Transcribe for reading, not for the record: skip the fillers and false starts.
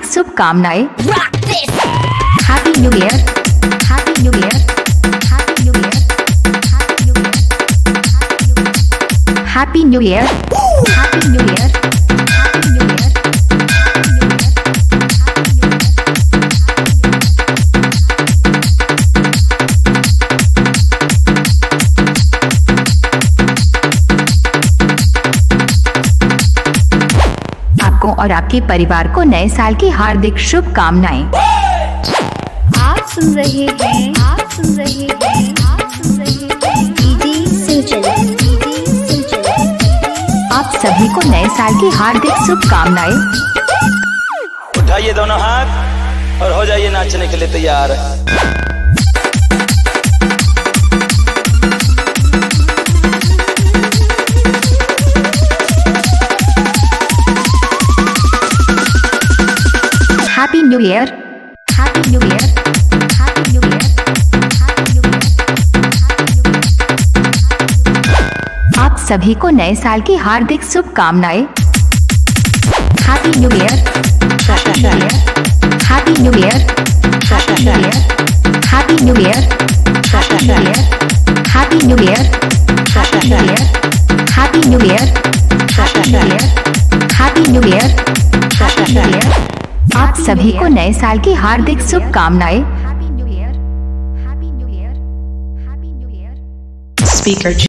शुभकामनाएं। Happy new year, happy new year, happy new year, happy new year, happy new year, happy new year. आपको और आपके परिवार को नए साल की हार्दिक शुभकामनाएं। आप सुन रहे हैं, आप सुन रहे हैं, आप सुन रहे हैं डीडी सुचल, डीडी सुचल। आप सभी को नए साल की हार्दिक शुभकामनाएं। उठाइए दोनों हाथ और हो जाइए नाचने के लिए तैयार। Happy new year, happy new year, happy new year, happy new year. आप सभी को नए साल की हार्दिक शुभकामनाएं। Happy new year, happy new year, happy new year, happy new year, happy new year, happy new year, happy new year, happy new year, happy new year, happy new year, happy new year, happy new year. आप सभी को नए साल की हार्दिक शुभकामनाएं। Happy new year, happy new year, happy new year. Speaker